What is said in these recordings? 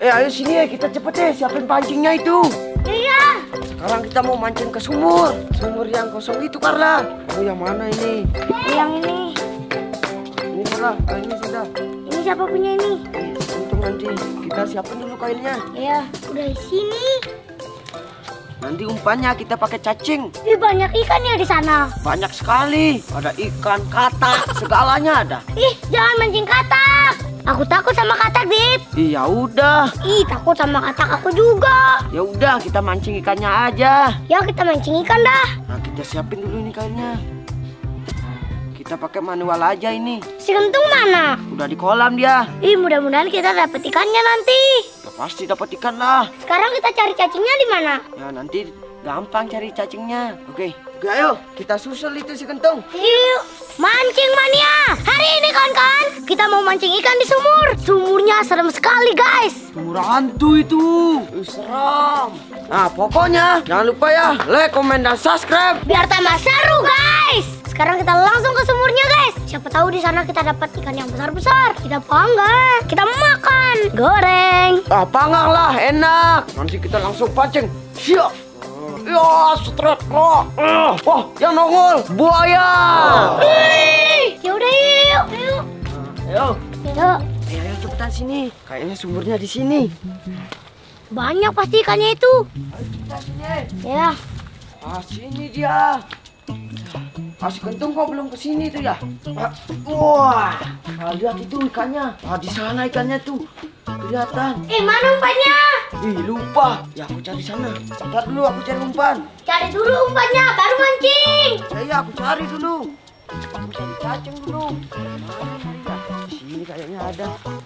Ayo sini ya, kita cepet deh siapin pancingnya itu. Iya. Sekarang kita mau mancing ke sumur. Sumur yang kosong itu, Carla. Oh, yang mana ini? Yang ini. Ini Carla, kainnya sudah. Ini siapa punya ini? Untung nanti kita siapin dulu kainnya. Iya, udah di sini. Nanti umpannya kita pakai cacing. Ih, banyak ikan ya di sana. Banyak sekali. Ada ikan, katak, segalanya ada. Ih, jangan mancing katak. Aku takut sama katak, Dit. Iya udah. Ih, takut sama katak aku juga. Ya udah, kita mancing ikannya aja. Ya, kita mancing ikan dah. Nah, kita siapin dulu ini kainnya. Kita pakai manual aja ini. Si kentung mana? Udah di kolam dia. Ih, mudah-mudahan kita dapet ikannya nanti. Ya, pasti dapat ikan lah. Sekarang kita cari cacingnya di mana? Ya nanti gampang cari cacingnya. Oke, ayo kita susul itu si kentung. Yuk, mancing mania. Hari ini kawan-kawan, kita mau mancing ikan di sumur. Sumurnya serem sekali, guys. Sumur hantu itu. Seram. Nah, pokoknya jangan lupa ya, like, komen, dan subscribe. Biar tambah seru, guys. Sekarang kita langsung ke sumurnya, guys. Siapa tahu di sana kita dapat ikan yang besar-besar. Kita panggang, kita makan, goreng. Ah, panggang lah, enak. Nanti kita langsung pancing. Siap. Ya, setret. Wah, yang nongol buaya. Ya udah, yuk. Ayo. Yuk. Ayo cepetan sini. Kayaknya sumurnya di sini. Banyak pasti ikannya itu. Ayo cepetan sini. Ya. Ah, sini dia. Si kentung kok belum kesini tuh ya? Wah, lihat itu ikannya. Di sana ikannya tuh. Kelihatan. Mana umpannya? Ih, lupa. Ya, aku cari sana. Sabar dulu, aku cari umpan. Cari dulu umpannya, baru mancing. Ya, aku cari dulu. Aku cari cacing dulu. Mana cari ya? Di sini kayaknya ada.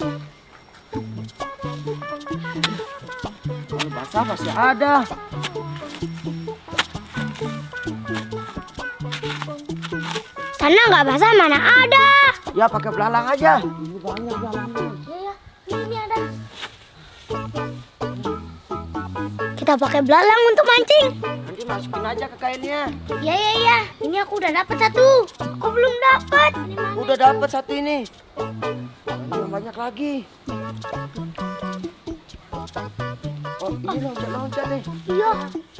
Kalau basah pasti ada. Sana nggak basah, mana ada. Ya, pakai belalang aja. Ini banyak belalangnya. Iya, ini ada. Kita pakai belalang untuk mancing. Nanti masukin aja ke kainnya. Ya. Ini aku udah dapat satu. Aku belum dapat. Udah dapat satu ini. Banyak lagi. Oh, ini loncat-loncat nih. Iya.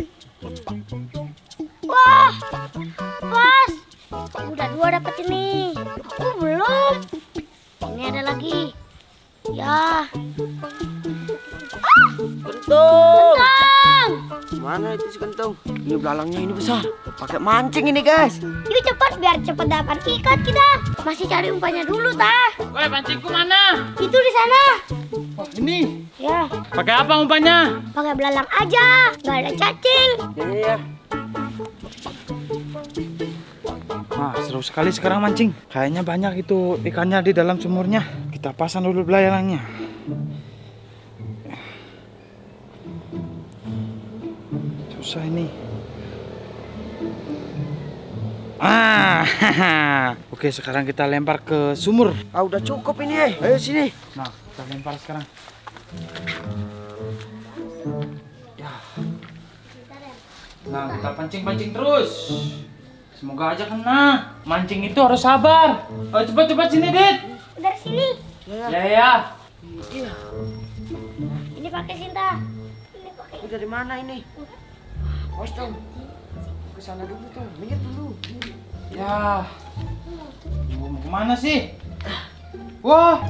Wah, pas. Udah dua dapat ini. Aku belum. Ini ada lagi. Ya. Kentung. Kentang. Mana itu si kentung? Ini belalangnya ini besar. Pakai mancing ini, guys. Yuk cepat biar cepat dapat ikan kita. Masih cari umpannya dulu, Tah. Woi, pancingku mana? Itu di sana. Oh, ini. Ya, Pakai apa umpannya? pakai belalang aja. Gak ada cacing. Ya. Nah, seru sekali sekarang mancing. Kayaknya banyak itu ikannya di dalam sumurnya. Kita pasang dulu belalangnya. Susah ini. Oke, sekarang kita lempar ke sumur. Udah cukup ini. Ayo sini. Nah, kita lempar sekarang. Ya. Nah, kita pancing-pancing terus. Semoga aja kena. Mancing itu harus sabar. Ayo cepat-cepat sini, Dit. Dari sini. Ya. Iya. Ini pakai Sinta. Ini pakai. Udah di mana ini? Awas dong. Ke sana dulu tuh. Minggir dulu. Ya. Mau kemana sih? Wah.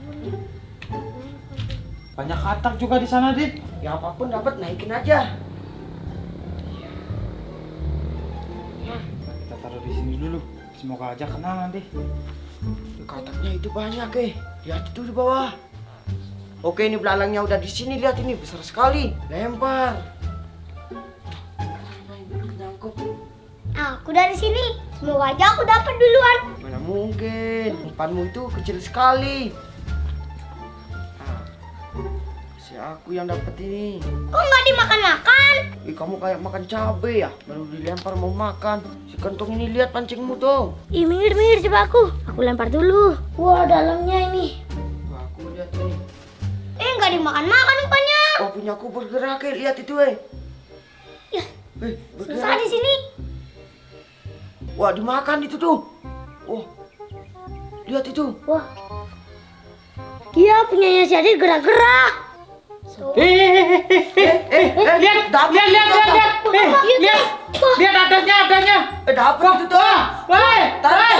Banyak katak juga di sana, Dit. Ya apapun dapat naikin aja. Kita taruh di sini dulu. Semoga aja kena nanti. Kataknya itu banyak Lihat itu di bawah. Oke, ini belalangnya udah di sini. Lihat ini besar sekali. Lempar. Nyangkut. Aku dari sini. Semoga aja aku dapat duluan. Mana mungkin? Umpanmu itu kecil sekali. Si aku yang dapat ini. Kok nggak dimakan-makan? Kamu kayak makan cabai ya? Baru dilempar mau makan. Si kentung ini lihat pancingmu tuh. Minggir coba aku. Aku lempar dulu. Wah, dalamnya ini. Wah, aku lihat ini. Nggak dimakan-makan umpannya. Oh, punya aku bergerak lihat itu Ya, bergerak. susah di sini. Wah, dimakan itu tuh. Oh, lihat itu. Wah, dia punyanya si Adit gerak-gerak. Dapat itu tuh. Tarik.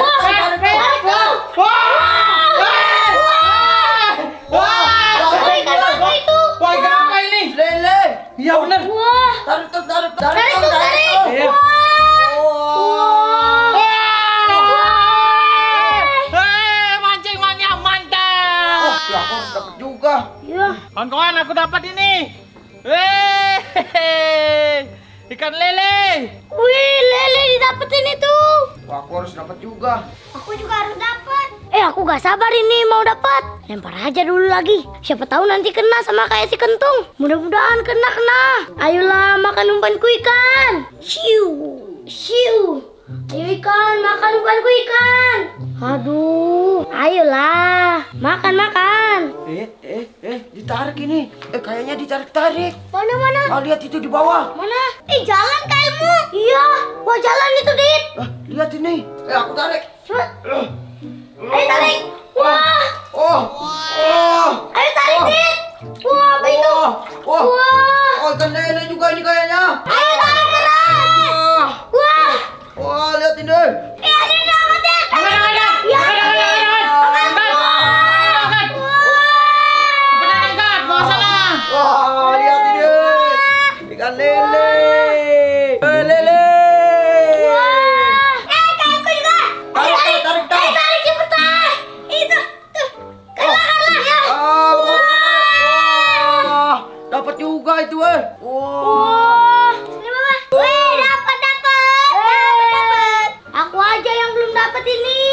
Wah, ikan apa itu? Wah, ikan apa ini? Lele. Iya benar. Wah. Tarik. Iya. Mancing mania mantap. Oh, ya aku harus dapat juga. Iya. Kawan-kawan, aku dapat ini. Ikan lele. Wih, lele didapetin itu. Wah, aku harus dapat juga. Aku juga harus dapat. Aku gak sabar ini mau dapat. Lempar aja dulu lagi. Siapa tahu nanti kena sama kayak si kentung. Mudah-mudahan kena. Ayolah makan umpanku ikan. Siu. Ayo ikan, makan umpanku ikan. Aduh, ayolah makan. Ditarik ini. Kayaknya ditarik. Mana? Ah, lihat itu di bawah. Mana? Jalan kailmu. Iya, wah jalan itu, Dit. Lihat ini. Aku tarik. Cepet. Ayo tarik. Wah. Oh. Ayo tarik, Dit. Wah, apa itu? Wah. Wah. Oh, ikan lele juga ini kayaknya. Ayo tarik keras. Wah. Wah, lihat ini. Ada dapat, Dit. Ada. Ya. Wah, lihat ini. Ikan lele. Lele. Kailku juga. Tarik. Tarik cepetan. Itu. Tuh. Karla ya. Wah, dapat juga itu, Wah. Ini Mama. Wih, dapat. Aku aja yang belum dapat ini.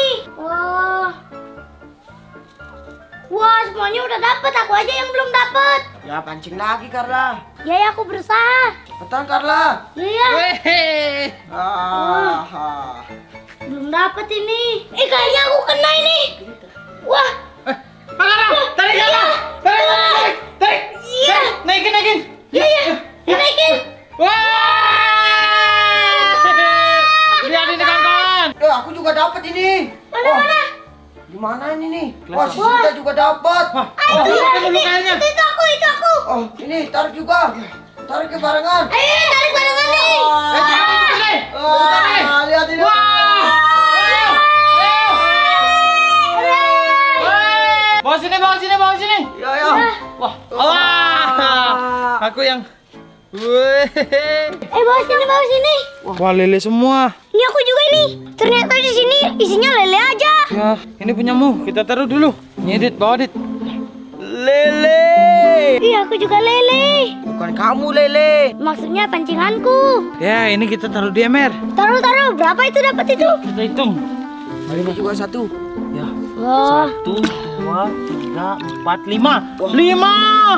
Wah, semuanya udah dapat. Aku aja yang belum dapat. Ya, pancing lagi, Carla. Ya, aku berusaha. Cepetan, Carla. Iya. Belum dapat ini. Kayaknya aku kena ini. Wah. Tarik. Iya. Naikin. Iya. Naikin. Wah! Lihat ini kawan-kawan. Aku juga dapat ini. Mana? Gimana ini nih? Kelas Wah, si Sinta juga dapat. Itu aku. Oh, ini tarik juga. Tarik ke barengan. Ayo, tarik barengan nih. Lihat ini. Bawa sini. Ya. Wah. Aku yang. Bawa sini. Wah, lele semua. Ini aku juga ini. Ternyata di sini isinya lele aja. Ya, ini punyamu. Kita taruh dulu. Nyedit, bawa dit. Lele. Iya, aku juga lele. Bukan kamu, Lele. Maksudnya pancinganku. Ya, ini kita taruh di ember. Taruh. Berapa itu dapat itu? Kita hitung. Ini juga satu. Ya. Wah. 1, 2, 3, 4, 5. 5.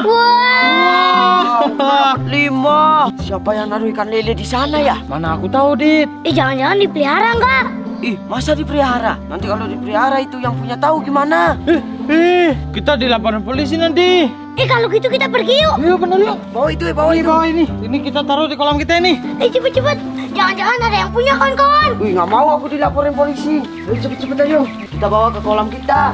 Wah. 5. Siapa yang naruh ikan lele di sana ya? Mana aku tahu, Dit. Jangan-jangan dipelihara enggak? Masa dipelihara? Nanti kalau dipelihara itu yang punya tahu gimana? Kita dilaporin polisi nanti. Kalau gitu kita pergi yuk. Yuk, bener yuk. Bawa itu, bawa itu. Bawa ini. Ini kita taruh di kolam kita ini. Cepet. Jangan-jangan ada yang punya kawan-kawan. Nggak mau aku dilaporin polisi. Cepet ayo. Kita bawa ke kolam kita.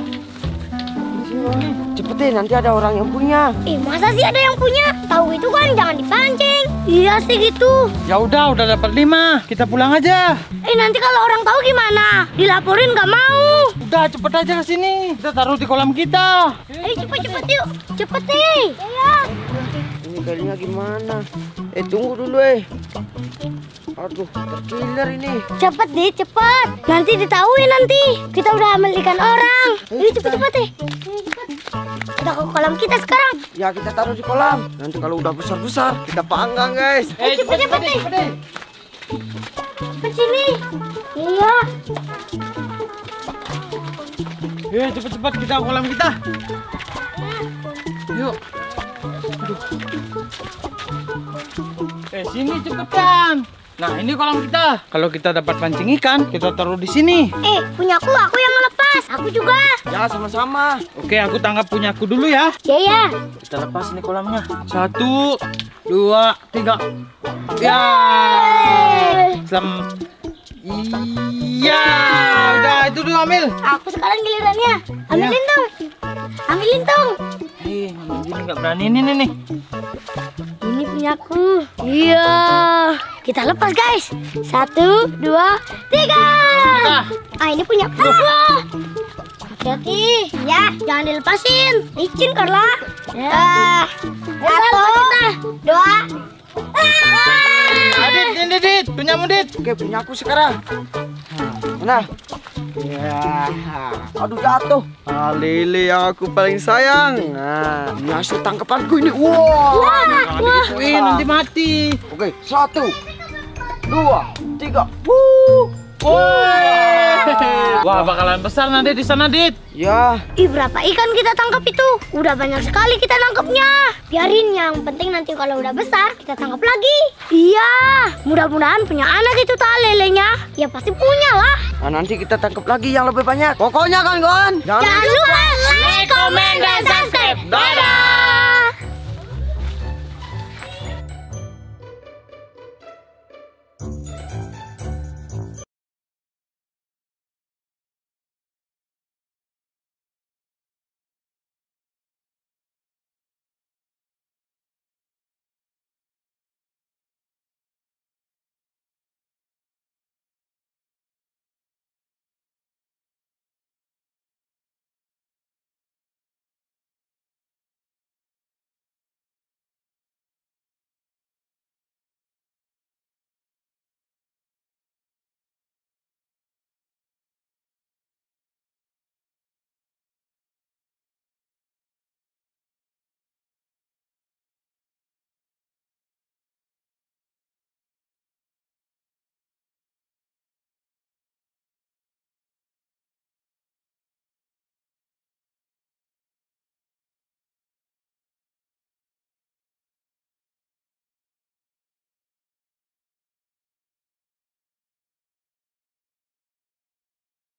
Cepetin, nanti ada orang yang punya. Masa sih ada yang punya? Tahu itu kan jangan dipancing. Iya sih gitu. Ya udah dapat 5. Kita pulang aja. Nanti kalau orang tahu gimana? Dilaporin nggak mau. Udah cepet aja ke sini. Kita taruh di kolam kita. Cepet yuk. Cepet nih. Iya. Ini kayaknya gimana? Tunggu dulu Aduh, terkiler ini. Cepet deh, cepet. Nanti ditahuin nanti. Kita udah ambil ikan orang. Cepet. Cepet. Kita ke kolam kita sekarang. Ya, kita taruh di kolam. Nanti kalau udah besar-besar, kita panggang, guys. Cepet nih. Cepet sini. Iya. Cepet kita ke kolam kita. Yuk. Aduh. Sini cepetan. Nah, ini kolam kita. Kalau kita dapat pancing ikan, kita taruh di sini. Punyaku, aku yang ngelepas. Aku juga. Ya, sama-sama. Oke, aku tangkap punyaku dulu ya. Iya. Kita lepas ini kolamnya. 1, 2, 3. Ya. Iya. Udah, itu dulu ambil. Aku sekarang gilirannya. Ambilin dong. Ngambil gini nggak berani ini nih. Ini punyaku. Iya. Kita lepas guys. 1, 2, 3. Ah ini punyaku. Hati-hati. Ya, jangan dilepasin. Licin Carla. Ya. 1, 2. Adit, ini Dit, punyamu Dit. Oke, punya aku sekarang. Mana? Ya. Aduh jatuh. Lele yang aku paling sayang. Nah, Ini hasil tangkapanku ini. Wah. Wih, nanti mati. Oke, 1, 2, 3. Wah, bakalan besar nanti di sana Dit. Ya. Ih, berapa ikan kita tangkap itu? Udah banyak sekali kita nangkepnya. Biarin, yang penting nanti kalau udah besar kita tangkap lagi. Iya, mudah-mudahan punya anak itu lelenya. Ya pasti punya lah. Nah, nanti kita tangkap lagi yang lebih banyak. Pokoknya kan, Gon. Jangan lupa like, comment, dan subscribe. Dadah!